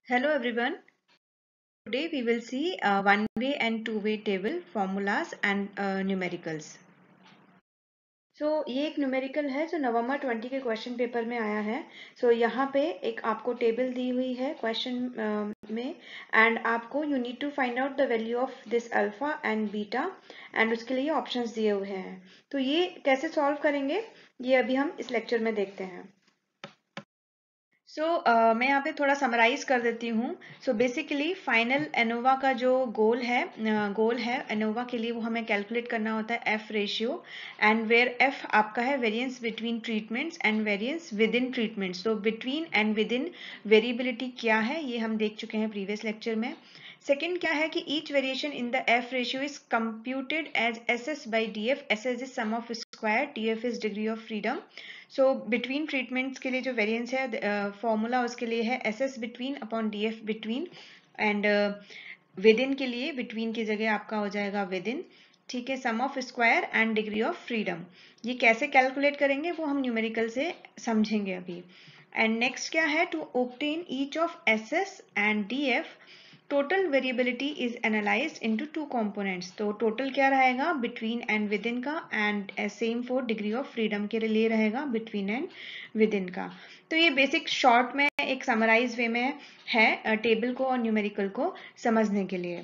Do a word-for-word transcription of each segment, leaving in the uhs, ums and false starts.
Hello everyone. Today we will see uh, one-way and two-way table formulas and uh, numericals. So ये एक numerical है जो November twenty के question paper में आया है. So यहाँ पे एक आपको टेबल दी हुई है क्वेश्चन में एंड आपको you need to find out the value of this alpha and beta and उसके लिए ऑप्शंस दिए हुए हैं. तो ये कैसे सॉल्व करेंगे ये अभी हम इस लेक्चर में देखते हैं. सो so, uh, मैं यहाँ पे थोड़ा समराइज कर देती हूँ. सो बेसिकली फाइनल एनोवा का जो गोल है गोल uh, है एनोवा के लिए वो हमें कैलकुलेट करना होता है F ratio and where F आपका है variance between treatments and variance within treatments. तो between and within variability क्या है ये हम देख चुके हैं प्रीवियस लेक्चर में. सेकेंड क्या है कि each variation in the F ratio is computed as S S by D F. S S is sum of square, D F is degree of freedom. So between treatments के लिए जो variance है formula uh, उसके लिए है S S between upon D F between and within के लिए between की जगह आपका हो जाएगा विद इन. ठीक है, sum of square and degree of freedom. ये कैसे कैलकुलेट करेंगे वो हम न्यूमेरिकल से समझेंगे अभी. एंड नेक्स्ट क्या है to obtain each of S S and D F total variability is analysed into two components. तो टोटल क्या रहेगा बिटवीन एंड विद इन का and same for degree of freedom के लिए रहेगा बिटवीन एंड विद इन का. तो ये बेसिक शॉर्ट में एक समराइज वे में है टेबल को और न्यूमेरिकल को समझने के लिए.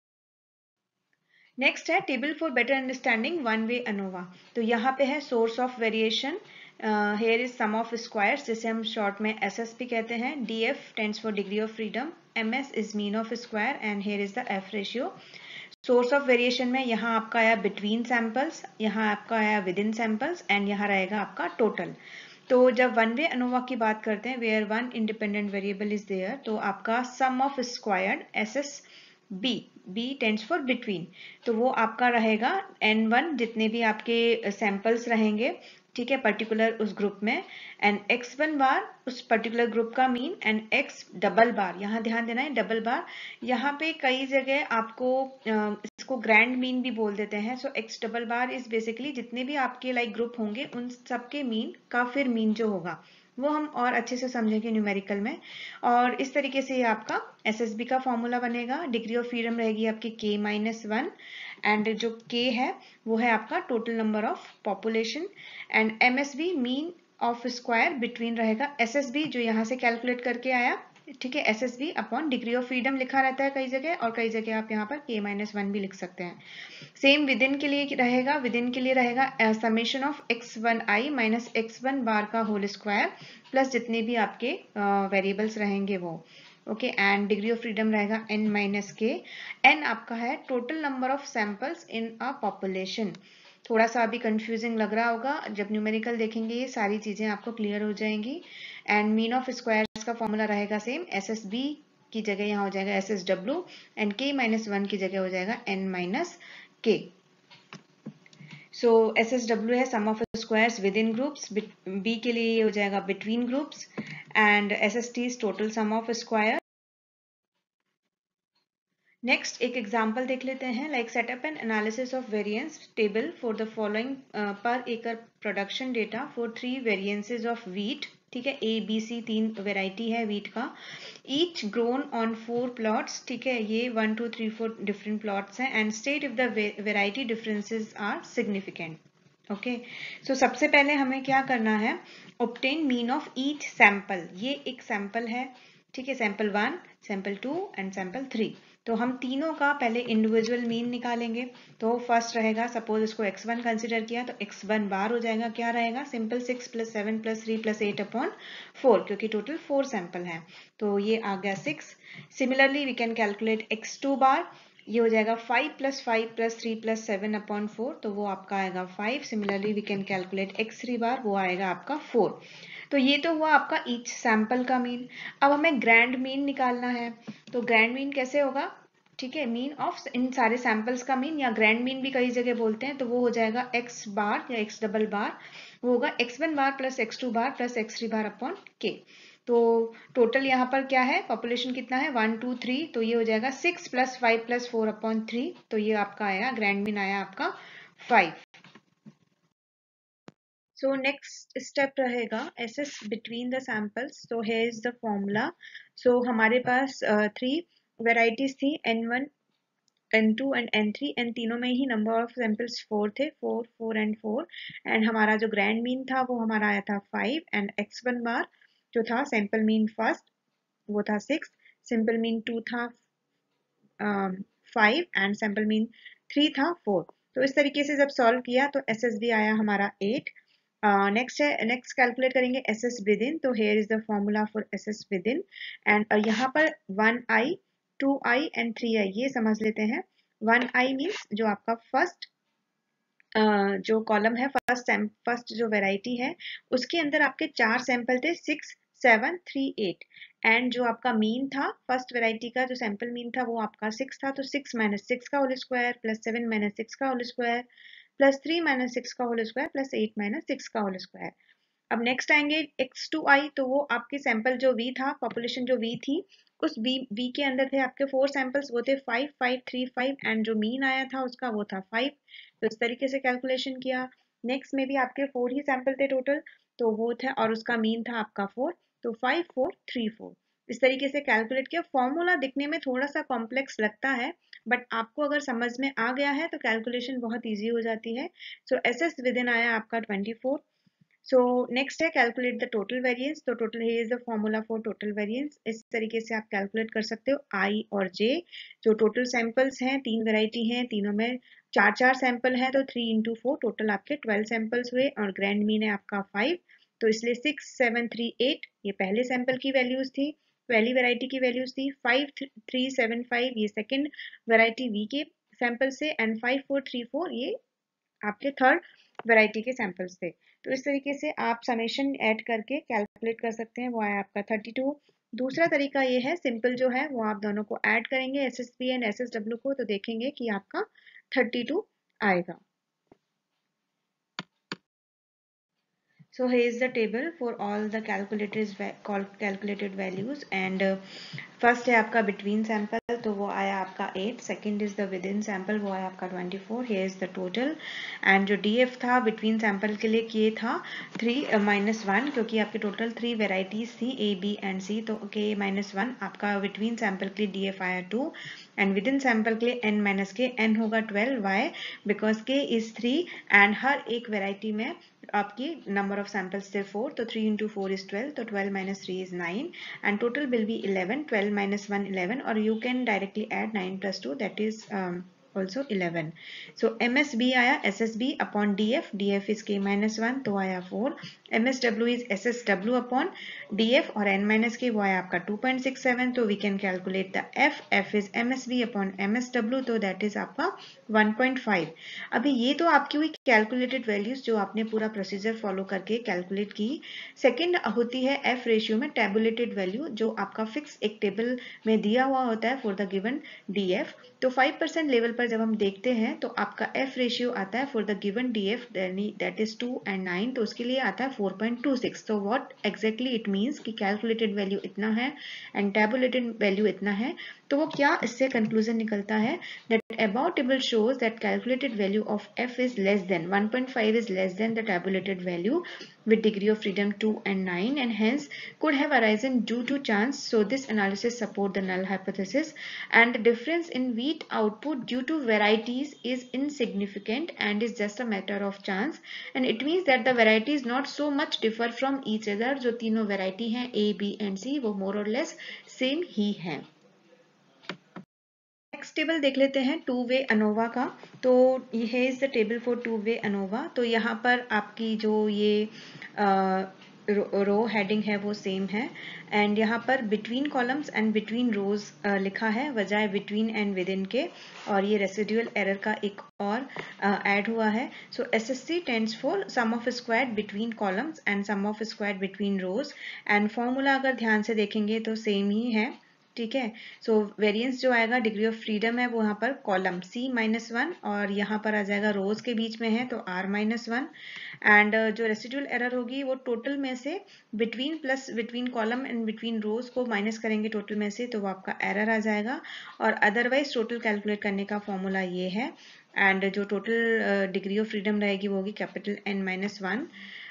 नेक्स्ट है table for better understanding one way ANOVA. तो यहाँ पे है source of variation, here is sum of squares जिसे हम शॉर्ट में एस एस भी कहते हैं. D F stands for degree of freedom, M S is mean of square and here is the F ratio. Source of variation में यहाँ आपका आया बिटवीन सैंपल्स, यहाँ आपका आया विद इन सैंपल्स एंड यहाँ रहेगा आपका टोटल. तो जब वन वे अनोवा की बात करते हैं where one independent variable is there तो आपका sum of squared S S B, B tends for between, तो वो आपका रहेगा एन वन जितने भी आपके सैंपल्स रहेंगे. ठीक है, पर्टिकुलर उस ग्रुप में एंड एक्स वन बार उस पर्टिकुलर ग्रुप का mean and X double bar, यहाँ ध्यान देना है डबल बार. यहाँ पे कई जगह आपको इसको ग्रैंड मीन भी बोल देते हैं. So X double bar is basically जितने भी आपके लाइक ग्रुप होंगे उन सबके मीन का फिर मीन जो होगा वो हम और अच्छे से समझेंगे न्यूमेरिकल में. और इस तरीके से ये आपका एसएसबी का फॉर्मूला बनेगा. डिग्री ऑफ फ्रीडम रहेगी आपकी के माइनस वन एंड जो के है वो है आपका total number of population and MSB mean of square between रहेगा एसएसबी जो यहाँ से कैलकुलेट करके आया. ठीक है, SSB upon degree of freedom लिखा रहता है कई जगह और कई जगह आप यहाँ पर के माइनस वन भी लिख सकते हैं. सेम विद इन के लिए रहेगा, विद इन के लिए रहेगा summation of X one I minus X one bar का होल स्क्वायर प्लस जितने भी आपके वेरिएबल्स uh, रहेंगे वो. Okay and degree of freedom रहेगा n माइनस के. n आपका है total number of samples in a population. थोड़ा सा अभी कंफ्यूजिंग लग रहा होगा, जब न्यूमेरिकल देखेंगे ये सारी चीजें आपको क्लियर हो जाएंगी. एंड मीन ऑफ स्क्वायर्स का फॉर्मूला रहेगा सेम, एस एस बी की जगह यहाँ हो जाएगा S S W and K minus one की जगह हो जाएगा n माइनस के. सो एस एस डब्ल्यू है sum of squares within groups, B के लिए ये हो जाएगा between groups and S S T is total sum of square. Next एक एग्जांपल देख लेते हैं. Like setup and analysis of variance table for the following per acre production data for three variances of wheat. ठीक है, A B C तीन variety है wheat का. Each grown on four plots. ठीक है, ये one two three four different plots हैं and state if the variety differences are significant. Okay, so सबसे पहले हमें क्या करना है, obtain mean of each sample. ये एक सैंपल है. ठीक है, sample one, sample two and sample three. तो हम तीनों का पहले इंडिविजुअल मीन निकालेंगे. तो फर्स्ट रहेगा, सपोज इसको एक्स वन कंसिडर किया तो एक्स वन बार हो जाएगा, क्या रहेगा simple six plus seven plus three plus eight upon four, क्योंकि टोटल फोर सैंपल है तो ये आ गया six. Similarly we can calculate X two bar, ये हो जाएगा five plus five plus three plus seven upon four, तो वो आपका आएगा five. Similarly we can calculate X three bar, वो आएगा आपका फोर. तो ये तो हुआ आपका ईच सैंपल का मीन. अब हमें ग्रैंड मीन निकालना है. तो ग्रैंड मीन कैसे होगा, ठीक है, मीन ऑफ इन सारे सैंपल्स का मीन या ग्रैंड मीन भी कई जगह बोलते हैं. तो वो हो जाएगा एक्स बार या एक्स डबल बार, वो होगा X one bar plus X two bar plus X three bar upon K. तो टोटल यहाँ पर क्या है, पॉपुलेशन कितना है वन टू थ्री, तो ये हो जाएगा six plus five plus four upon three. तो ये आपका आया ग्रैंड मीन आया आपका फाइव. सो नेक्स्ट स्टेप रहेगा SS between the samples. So here is the formula. So हमारे पास थ्री वेराइटीज थी, N one N two and N three, N तीनों में ही नंबर ऑफ सैंपल्स फोर थे, four four and four. And हमारा जो ग्रैंड मीन था वो हमारा आया था five. And X one bar जो था सैंपल मीन फर्स्ट वो था सिक्स, सिंपल मीन टू था five and sample mean three था फोर. तो इस तरीके से जब सॉल्व किया तो एस एस बी आया हमारा एट. नेक्स्ट है नेक्स्ट कैलकुलेट करेंगे एस एस विद इन. तो here is the formula for S S within. And यहाँ पर one I, two I and three I ये समझ लेते हैं. वन आई मीन्स जो आपका फर्स्ट Uh, जो कॉलम है फर्स्ट फर्स्ट जो वेराइटी है उसके अंदर आपके चार सैंपल थे, six seven three eight. And जो आपका मीन था फर्स्ट वेराइटी का जो सैंपल मीन था वो आपका सिक्स था. तो सिक्स माइनस सिक्स का whole square plus seven minus six का whole square plus three minus six का whole square plus eight minus six का होल स्क्वायर. अब नेक्स्ट आएंगे एक्स टू आई. तो वो आपके सैंपल जो वी था, पॉपुलेशन जो वी थी, उस वी वी के अंदर थे आपके फोर सैंपल्स, वो थे five five three five. And जो मीन आया था उसका वो था फाइव. तो इस तरीके से कैलकुलेशन किया. नेक्स्ट में भी आपके फोर ही सैंपल थे टोटल, तो वो थे और उसका मीन था आपका फोर. तो फाइव फोर थ्री फोर इस तरीके से कैलकुलेट किया. फॉर्मूला दिखने में थोड़ा सा कॉम्प्लेक्स लगता है बट आपको अगर समझ में आ गया है तो कैलकुलेशन बहुत ईजी हो जाती है. So S S within आया आपका ट्वेंटी फोर. सो नेक्स्ट है कैलकुलेट द टोटल वेरिएंस. तो टोटल है is the formula for total variance. इस तरीके से आप कैलकुलेट कर सकते हो आई और जे. जो टोटल सैंपल्स हैं, तीन वेराइटी हैं, तीनों में चार चार सैंपल है, तो थ्री इंटू फोर टोटल आपके ट्वेल्व सैंपल्स हुए. और ग्रैंड मीन है आपका फाइव. तो इसलिए सिक्स सेवन थ्री एट ये पहले सैंपल की वैल्यूज थी, पहली वेराइटी की वैल्यूज थी. फाइव थ्री सेवन फाइव ये सेकेंड वेराइटी वी के सैंपल से. And five four three four ये आपके थर्ड वैरायटी के सैंपल्स थे. तो इस तरीके से आप समेशन ऐड करके कैलकुलेट कर सकते हैं. वो आया आपका थर्टी टू. दूसरा तरीका ये है सिंपल जो है वो आप दोनों को ऐड करेंगे S S B and S S W को, तो देखेंगे कि आपका थर्टी टू आएगा. So here is the table for all the calculated calculated values. And uh, first है आपका बिटवीन सैंपल, तो वो आया आपका eight. Second is the within sample, वो आया आपका twenty four. Here is the total. And जो डीएफ था बिटवीन सैंपल के लिए के था थ्री माइनस वन, क्योंकि आपके टोटल थ्री वेराइटीज थी ए बी एंड सी. तो के माइनस वन आपका बिटवीन सैंपल के लिए डीएफ आया two. And within sample के लिए एन माइनस के, एन होगा twelve. Why? Because k is three and हर एक वेराइटी में आपकी नंबर ऑफ सैंपल्स थे फोर. तो three into four is twelve. तो twelve minus three is nine. And total will be eleven. Twelve minus one eleven, or you can directly add nine plus two, that is um, also eleven. So M S B आया S S B upon D F. D F is K minus one, तो आया four. M S W is S S W upon D F और N minus K वो आया आपका two point six seven. तो we can calculate the F. F is M S B upon M S W, तो that is आपका one point five. अभी ये तो आपकी हुई कैलकुलेटेड वैल्यूज जो आपने पूरा प्रोसीजर फॉलो करके कैलकुलेट की. सेकेंड होती है F रेशियो में टेबुलेटेड वैल्यू, जो आपका फिक्स एक टेबल में दिया हुआ होता है for the given D F. तो फाइव परसेंट लेवल पर जब हम देखते हैं तो आपका F रेशियो आता है for the given D F that is two and nine. तो उसके लिए आता है फोर पॉइंट टू सिक्स. तो व्हाट एग्जैक्टली इट मींस कि कैलकुलेटेड वैल्यू इतना है एंड टेबुलेटेड वैल्यू इतना है. तो वो क्या इससे कंक्लूजन निकलता है that above table shows that calculated value of F is less than one point five is less than the tabulated value with degree of freedom two and nine, and hence could have arisen due to chance. So this analysis support the null hypothesis, and the difference in wheat output due to varieties is insignificant and is just a matter of chance, and it means that the varieties not so much differ from each other. जो तीनों variety हैं A, B and C वो more or less same ही हैं. Next table देख लेते हैं to way ANOVA का. तो ये is the table for two way ANOVA. तो यहाँ पर आपकी जो ये रो हेडिंग है वो सेम है. एंड यहाँ पर between columns and between rows लिखा है बजाय बिटवीन एंड विद इन के. और ये रेसिडुअल एरर का एक और ऐड uh, हुआ है. So S S C tends for sum of square between columns and sum of square between rows. And formula अगर ध्यान से देखेंगे तो सेम ही है. ठीक है. सो वेरिएंस जो आएगा डिग्री ऑफ फ्रीडम है वो यहाँ पर कॉलम C माइनस वन और यहाँ पर आ जाएगा रोज के बीच में है तो R माइनस वन. एंड जो रेसिडुअल एरर होगी वो टोटल में से between plus between column and between rows को माइनस करेंगे टोटल में से, तो वो आपका एरर आ जाएगा. और अदरवाइज टोटल कैलकुलेट करने का फॉर्मूला ये है. एंड जो टोटल डिग्री ऑफ फ्रीडम रहेगी वो होगी capital N minus one.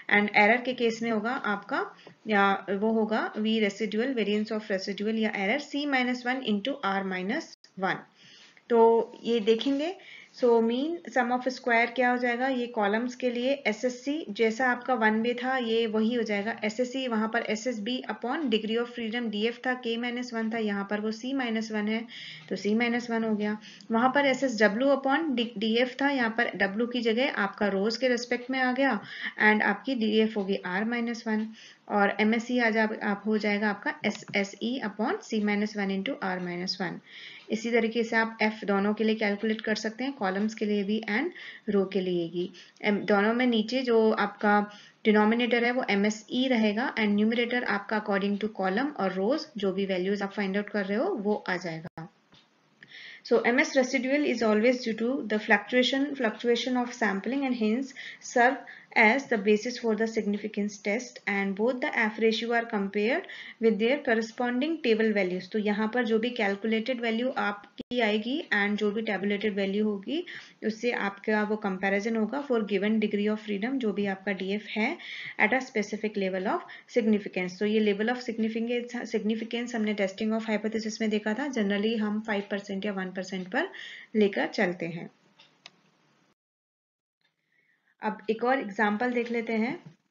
And error के केस में होगा आपका या वो होगा V residual variance of residual या error c minus one into r minus one. तो ये देखेंगे। So mean sum of square क्या हो जाएगा, ये कॉलम्स के लिए एसएससी जैसा आपका वन वे था ये वही हो जाएगा, एसएससी वहां पर SSB upon degree of freedom DF था, के माइनस वन था, यहाँ पर वो सी माइनस वन है तो सी माइनस वन हो गया। वहां पर S S W upon DF था, यहाँ पर डब्ल्यू की जगह आपका रोज के रिस्पेक्ट में आ गया एंड आपकी डीएफ होगी आर माइनस वन और एम एस सी आज आप, आप हो जाएगा आपका S S E upon c minus one into r minus one. इसी तरीके से आप एफ दोनों के लिए कैलकुलेट कर सकते हैं, कॉलम्स के लिए भी एंड रो के लिए भी। दोनों में नीचे जो आपका डिनोमिनेटर है वो एम एस ई रहेगा एंड न्यूमरेटर आपका अकॉर्डिंग टू कॉलम और रोज जो भी वैल्यूज आप फाइंड आउट कर रहे हो वो आ जाएगा। So M S residual is always due to the fluctuation fluctuation of sampling and hence serve as the basis for the significance test and both the F ratio are compared with their corresponding table values। तो यहाँ पर जो भी calculated value आपकी आएगी and जो भी tabulated value होगी उससे आपका वो comparison होगा for given degree of freedom जो भी आपका D F है at a specific level of significance। तो ये level of significance significance हमने testing of hypothesis में देखा था, जनरली हम फाइव परसेंट या वन परसेंट पर लेकर चलते हैं। अब एक और एग्जांपल देख लेते हैं।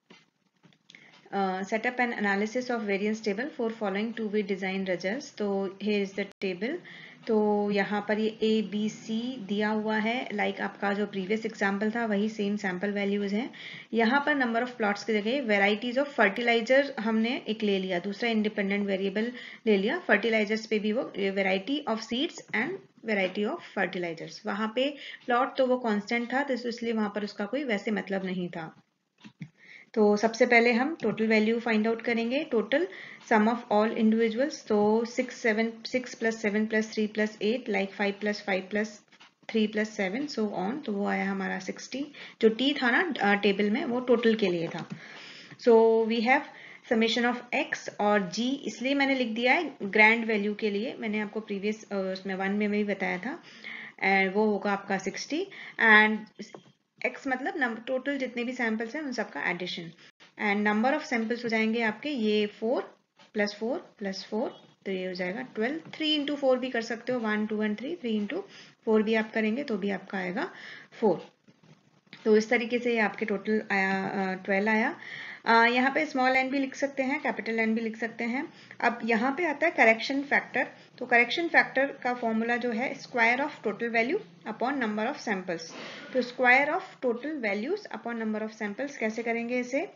Setup and analysis of variance table for following two way design results. तो हियर इज द टेबल। तो यहाँ पर ये ए बी सी दिया हुआ है, लाइक like आपका जो प्रीवियस एग्जांपल था वही सेम सैंपल वैल्यूज हैं। यहाँ पर नंबर ऑफ प्लॉट्स की जगह वेराइटीज ऑफ फर्टिलाइजर हमने एक ले लिया, दूसरा इंडिपेंडेंट वेरिएबल ले लिया। फर्टिलाइजर्स पे भी वो variety of seeds and variety of fertilizers, वहां पे प्लॉट तो वो कांस्टेंट था तो इसलिए वहां पर उसका कोई वैसे मतलब नहीं था। तो सबसे पहले हम टोटल वैल्यू फाइंड आउट करेंगे, total sum of all individuals. तो six seven six plus seven plus three plus eight like five plus five plus three plus seven so on, तो वो आया हमारा सिक्सटी। जो टी था ना टेबल में वो टोटल के लिए था। So we have summation of x और g, इसलिए मैंने लिख दिया है ग्रैंड वैल्यू के लिए, मैंने आपको प्रीवियस उसमें वन में भी बताया था एंड वो होगा आपका सिक्सटी एंड x मतलब नंबर टोटल जितने भी सैंपल्स हैं उन सबका addition and number of samples हो जाएंगे आपके ये four plus four plus four तो ये हो जाएगा ट्वेल्व। थ्री इंटू फोर भी कर सकते हो, one two and three, three into four भी आप करेंगे तो भी आपका आएगा फोर। तो इस तरीके से ये आपके टोटल आया ट्वेल्व आया। uh, यहाँ पे स्मॉल एन भी लिख सकते हैं, कैपिटल एन भी लिख सकते हैं। अब यहाँ पे आता है करेक्शन फैक्टर। तो करेक्शन फैक्टर का फॉर्मूला जो है square of total value upon number of samples. तो square of total values upon number of samples कैसे करेंगे इसे।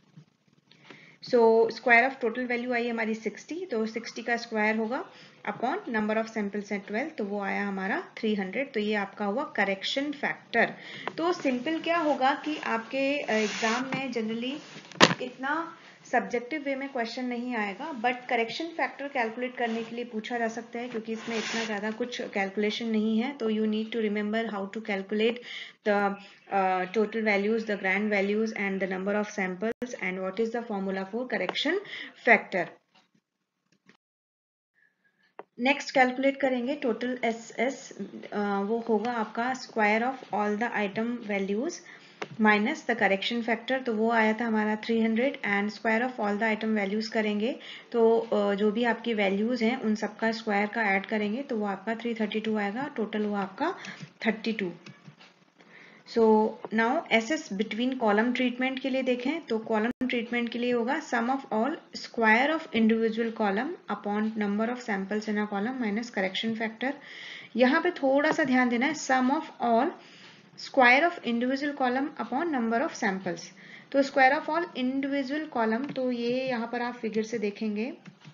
So square of total value आई हमारी सिक्सटी, तो सिक्सटी का स्क्वायर होगा अपॉन नंबर ऑफ सैंपल्स है ट्वेल्व, तो वो आया हमारा थ्री हंड्रेड। तो ये आपका हुआ करेक्शन फैक्टर। तो सिंपल क्या होगा कि आपके एग्जाम में जनरली इतना सब्जेक्टिव वे में क्वेश्चन नहीं आएगा, बट करेक्शन फैक्टर कैलकुलेट करने के लिए पूछा जा सकता है क्योंकि इसमें इतना ज़्यादा कुछ कैलकुलेशन नहीं है। तो you need to remember how to calculate the total values, the grand values and the number of samples and what is the formula for correction factor. Next calculate करेंगे टोटल एस एस, वो होगा आपका square of all the item values minus the correction factor. तो वो आया था हमारा three hundred and square of all the item values करेंगे तो uh, जो भी आपकी वैल्यूज हैं उन सबका स्क्वायर का ऐड करेंगे तो वो आपका थ्री थर्टी टू आएगा, टोटल वो आपका thirty two. So now S S between column treatment के लिए देखें तो कॉलम ट्रीटमेंट के लिए होगा sum of all square of individual column upon number of samples in a column minus correction factor. यहाँ पे थोड़ा सा ध्यान देना है, sum of all square of individual column upon number of samples. तो square of all individual column, तो ये यहाँ पर आप फिगर से देखेंगे।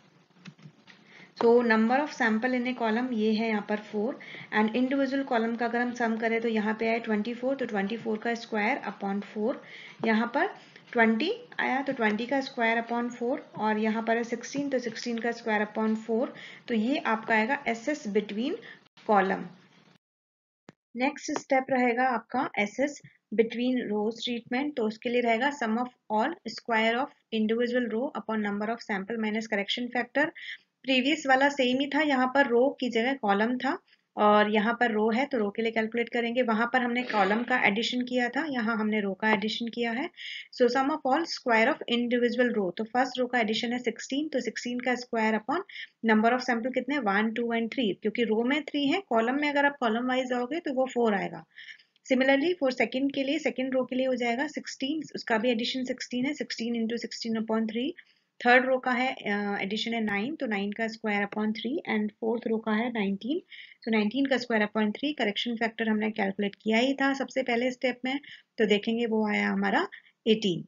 तो number of sample in a column ये है यहाँ पर फोर एंड इंडिविजुअल कॉलम का अगर हम सम करें तो यहाँ पे आए ट्वेंटी फोर, तो ट्वेंटी फोर का स्क्वायर अपॉन फोर, यहाँ पर ट्वेंटी आया तो ट्वेंटी का स्क्वायर अपॉन फोर और यहाँ पर है सिक्सटीन तो सिक्सटीन का स्क्वायर अपॉन फोर। तो ये आपका आएगा S S between column. Next step रहेगा आपका S S between rows treatment. तो उसके लिए रहेगा sum of all square of individual row upon number of sample minus correction factor. Previous वाला सेम ही था, यहाँ पर रो की जगह कॉलम था और यहाँ पर रो है तो रो के लिए कैलकुलेट करेंगे। वहां पर हमने कॉलम का एडिशन किया था, यहाँ हमने रो का एडिशन किया है। So sum of all square of individual row, तो फर्स्ट रो का एडिशन है सिक्सटीन, तो सिक्सटीन का square upon number of sample कितने, वन टू एंड थ्री, क्योंकि रो में थ्री है, कॉलम में अगर आप कॉलम वाइज जाओगे तो वो फोर आएगा। सिमिलरली फॉर सेकंड के लिए, सेकंड रो के लिए हो जाएगा सिक्सटीन, उसका भी एडिशन सिक्सटीन है, sixteen into sixteen upon three. Third row का है एडिशन है नाइन, तो नाइन का square upon three, and fourth row का है नाइनटीन, तो नाइनटीन का square upon three. Correction factor हमने कैलकुलेट किया ही था सबसे पहले स्टेप में, तो देखेंगे वो आया हमारा एटीन।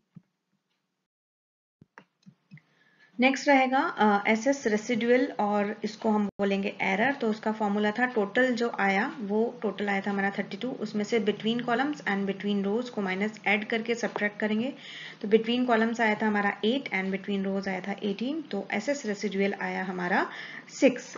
नेक्स्ट रहेगा एस एस रेसिडुअल, और इसको हम बोलेंगे एरर। तो उसका फॉर्मूला था, टोटल जो आया वो टोटल आया था हमारा थर्टी टू, उसमें से between columns and between rows को माइनस ऐड करके सब्ट्रैक्ट करेंगे। तो बिटवीन कॉलम्स आया था हमारा एट एंड बिटवीन रोज आया था एटीन, तो एस एस रेसिडुअल आया हमारा सिक्स।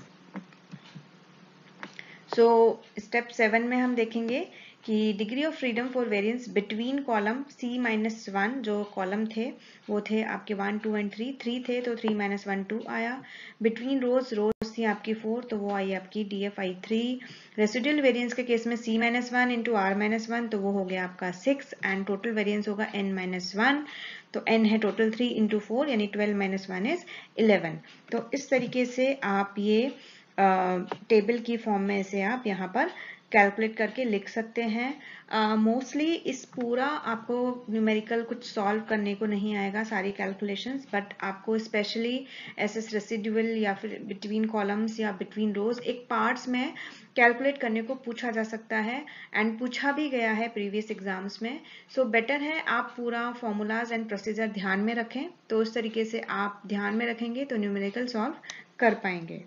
सो स्टेप सेवन में हम देखेंगे कि degree of freedom for variance between column c minus one, जो कॉलम थे वो थे आपके one two and three, three थे तो थ्री माइनस वन टू आया। बिटवीन रोज, रोज थी आपकी फोर, तो वो आई आपकी डी एफ आई थ्री। रेसिडुअल वेरिएंस के केस में c minus one into r minus one, तो वो हो गया आपका सिक्स, एंड टोटल वेरिएंस होगा एन माइनस वन, तो एन है टोटल थ्री इंटू फोर, यानी twelve minus one is eleven. तो इस तरीके से आप ये टेबल की फॉर्म में इसे आप यहाँ पर कैलकुलेट करके लिख सकते हैं। मोस्टली uh, इस पूरा आपको न्यूमेरिकल कुछ सॉल्व करने को नहीं आएगा सारी कैलकुलेशंस, बट आपको स्पेशली एस एस रेसिडुअल या फिर बिटवीन कॉलम्स या बिटवीन रोज एक पार्ट्स में कैलकुलेट करने को पूछा जा सकता है, एंड पूछा भी गया है प्रीवियस एग्जाम्स में। सो so, बेटर है आप पूरा फॉर्मूलाज एंड प्रोसीजर ध्यान में रखें, तो उस तरीके से आप ध्यान में रखेंगे तो न्यूमेरिकल सॉल्व कर पाएंगे।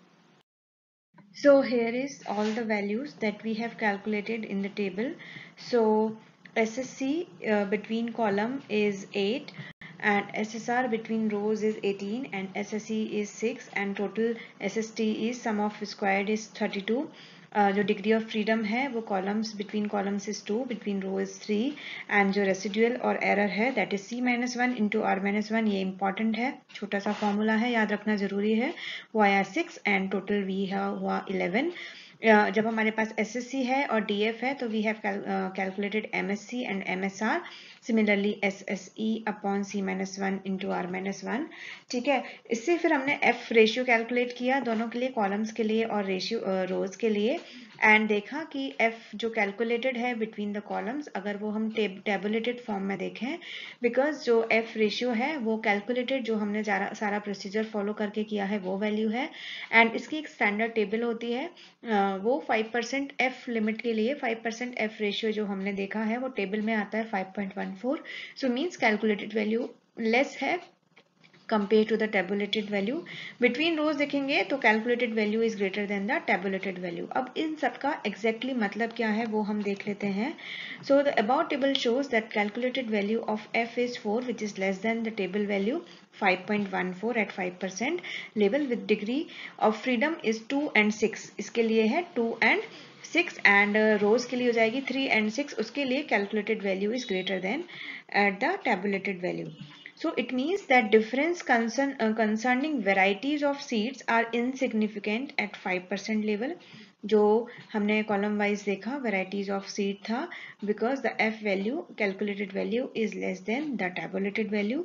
So here is all the values that we have calculated in the table. So S S C uh, between column is eight, and S S R between rows is eighteen, and S S E is six, and total S S T is sum of squared is thirty-two. Uh, जो degree of freedom है वो columns between columns is two, between row is three, and जो residual और error है that is c minus one into r minus one, ये important है, छोटा सा फॉर्मूला है, याद रखना जरूरी है, वो आया सिक्स, एंड टोटल वी हुआ इलेवन। जब हमारे पास एस एस सी है और डी एफ है तो we have calculated M S C and M S R, similarly S S E upon c minus one into r minus one. ठीक है, इससे फिर हमने एफ रेशियो कैलकुलेट किया दोनों के लिए, कॉलम्स के लिए और रेशियो रोज के लिए, एंड देखा कि एफ जो कैलकुलेटेड है बिटवीन द कॉलम्स, अगर वो हम टेबुलेटेड फॉर्म में देखें, बिकॉज जो एफ रेशियो है वो कैलकुलेटेड जो हमने सारा प्रोसीजर फॉलो करके किया है वो वैल्यू है, एंड इसकी एक स्टैंडर्ड टेबल होती है, वो फाइव परसेंट एफ लिमिट के लिए फाइव परसेंट एफ रेशियो जो हमने देखा है वो टेबल में आता है five point one four, so means calculated value less है compare to the tabulated value. Between rows देखेंगे तो calculated value is greater than the tabulated value. अब इन सब का एग्जैक्टली मतलब क्या है वो हम देख लेते हैं। So the about table shows that calculated value of F is four which is less than the table value five point one four at five percent level, with degree of freedom is two and six, इसके लिए है two and six, and rows के लिए हो जाएगी three and six, उसके लिए calculated value is greater than at the tabulated value. So it means that difference concern, uh, concerning varieties of seeds are insignificant at five percent level. जो हमने column wise देखा varieties of seed था, because the F value calculated value is less than the tabulated value.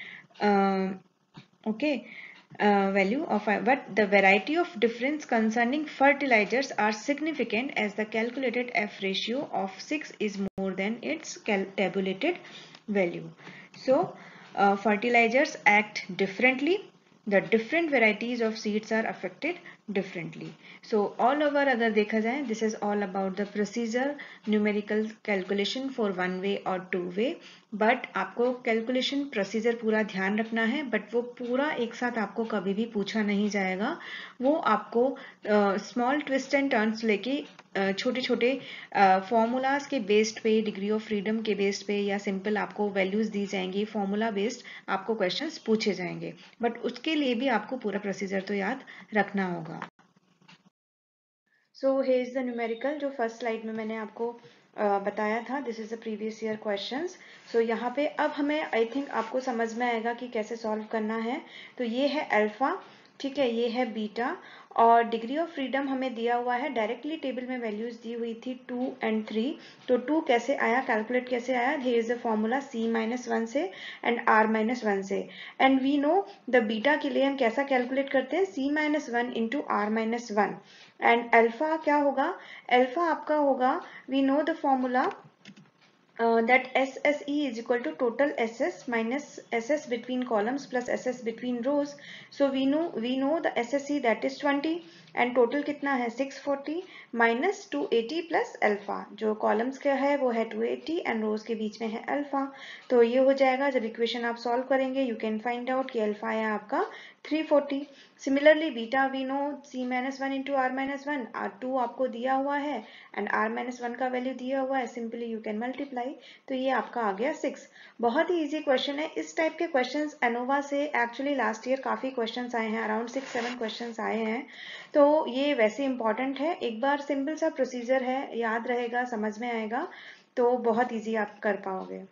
Uh, okay. Uh, value of but the variety of difference concerning fertilizers are significant as the calculated F ratio of six is more than its tabulated value. So uh, fertilizers act differently, the different varieties of seeds are affected differently. So all over अगर देखा जाए, this is all about the procedure, numerical calculation for one way or two way, but आपको calculation procedure पूरा ध्यान रखना है, but वो पूरा एक साथ आपको कभी भी पूछा नहीं जाएगा, वो आपको small twist and turns लेके छोटे छोटे फॉर्मूलाज के बेस्ड पे, डिग्री ऑफ फ्रीडम के बेस्ड पे, या सिंपल आपको वैल्यूज दी जाएंगी, फॉर्मूला बेस्ड आपको क्वेश्चंस पूछे जाएंगे, बट उसके लिए भी आपको पूरा प्रोसीजर तो याद रखना होगा. So here is the numerical जो फर्स्ट स्लाइड में मैंने आपको uh, बताया था, this is the previous year questions. सो यहाँ पे अब हमें आई थिंक आपको समझ में आएगा कि कैसे सॉल्व करना है. तो ये है अल्फा, ठीक है, ये है बीटा, और डिग्री ऑफ फ्रीडम हमें दिया हुआ है, डायरेक्टली टेबल में वैल्यूज दी हुई थी टू एंड थ्री। तो टू कैसे आया, कैलकुलेट कैसे आया, here is the formula c minus one से एंड आर माइनस वन से। And we know the beta के लिए हम कैसा कैलकुलेट करते हैं, c minus one into r minus one. And alpha क्या होगा, अल्फा आपका होगा, we know the formula Uh, that S S E is equal to total S S minus S S between columns plus S S between rows. So we know we know the S S E, that is twenty, and total कितना है six forty minus two eighty plus alpha, जो columns का है वो है two eighty and rows के बीच में है alpha। तो ये हो जाएगा, जब इक्वेशन आप सॉल्व करेंगे you can find out कि alpha है आपका three forty। Similarly beta we know c minus one into r minus one, r two आपको दिया हुआ है and r minus one का वैल्यू दिया हुआ है, सिंपली यू कैन मल्टीप्लाई। तो ये आपका आ गया सिक्स। बहुत ही इजी क्वेश्चन है। इस टाइप के क्वेश्चंस एनोवा से एक्चुअली लास्ट ईयर काफी क्वेश्चंस आए हैं, अराउंड सिक्स सेवन क्वेश्चंस आए हैं। तो ये वैसे इंपॉर्टेंट है, एक बार सिंपल सा प्रोसीजर है, याद रहेगा, समझ में आएगा, तो बहुत ईजी आप कर पाओगे।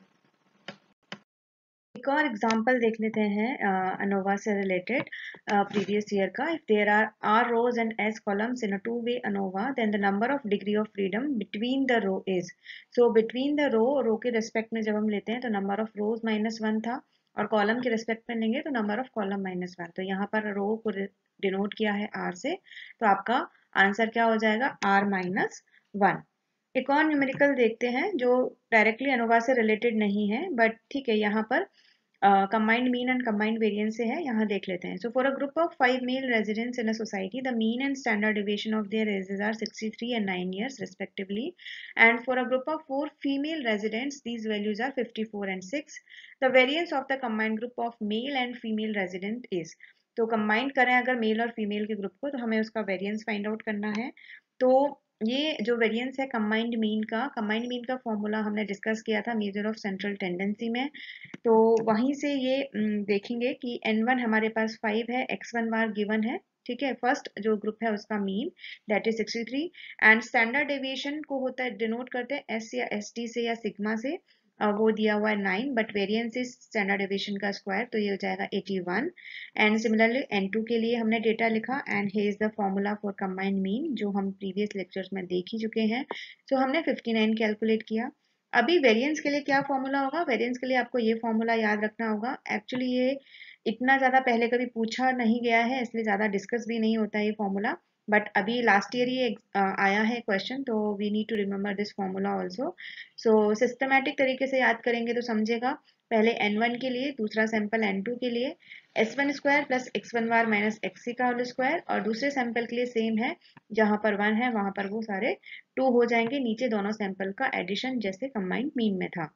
एक और एग्जांपल देख लेते हैं अनोवा से रिलेटेड प्रीवियस ईयर का। If there are r rows and s columns in a two way ANOVA, then the number of degree of freedom between the row is. So between the row, row के respect में जब हम लेते हैं तो number of rows minus one था, और column के रिस्पेक्ट में लेंगे तो number of column minus one. तो यहाँ पर रो को डिनोट किया है आर से, तो आपका आंसर क्या हो जाएगा, आर माइनस वन। एक और न्यूमेरिकल देखते हैं जो डायरेक्टली अनोवा से रिलेटेड नहीं है, बट ठीक है, यहाँ पर combined mean and combined variance से है, यहाँ देख लेते हैं। So for a group of five male residents in a society, the mean and standard deviation of their ages are sixty three and nine years respectively, and for a group of four female residents these values are fifty-four and six. The variance of the combined group of male and female resident is, तो combined करें अगर mail और female के group को, तो हमें उसका variance find out करना है। तो ये जो वेरिएंस है कंबाइंड मीन का, कंबाइंड मीन का फॉर्मूला हमने डिस्कस किया था मेजर ऑफ सेंट्रल टेंडेंसी में। तो वहीं से ये देखेंगे कि एन वन हमारे पास फाइव है, एक्स वन बार गिवन है, ठीक है, फर्स्ट जो ग्रुप है उसका mean that is sixty three, and standard deviation को होता है डिनोट करते हैं एस या एस टी से या सिग्मा से, वो दिया हुआ है nine, but variance is standard deviation का स्क्वायर, तो ये हो जाएगा eighty one. And similarly n two के लिए हमने डेटा लिखा, and here is the formula for combined mean जो हम प्रीवियस लेक्चर्स में देख ही चुके हैं। सो so, हमने फिफ्टी नाइन कैलकुलेट किया। अभी वेरिएंस के लिए क्या फॉर्मूला होगा, वेरिएंस के लिए आपको ये फॉर्मूला याद रखना होगा। एक्चुअली ये इतना ज्यादा पहले कभी पूछा नहीं गया है, इसलिए ज्यादा डिस्कस भी नहीं होता है ये फॉर्मूला, बट अभी लास्ट ईयर ये आया है क्वेश्चन, तो we need to remember this formula also. So systematic तरीके से याद करेंगे तो समझेगा, पहले एन वन के लिए, दूसरा सैंपल एन टू के लिए s one square plus x one bar minus x c का होल स्क्वायर, और दूसरे सैंपल के लिए सेम है, जहां पर वन है वहां पर वो सारे टू हो जाएंगे, नीचे दोनों सैंपल का एडिशन जैसे कंबाइंड मीन में था।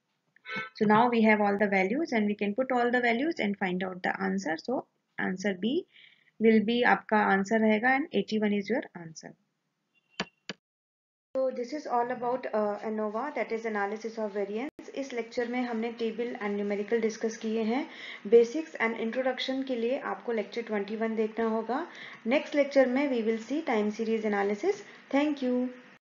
So now we have all the values and we can put all the values and find out the answer. So answer B will be आपका आंसर रहेगा and eighty-one is your answer. So this is all about uh, ANOVA, that is analysis of variance. इस lecture में हमने table and numerical discuss किए हैं। Basics and introduction के लिए आपको लेक्चर ट्वेंटी वन देखना होगा। नेक्स्ट लेक्चर में we will see time series analysis. Thank you.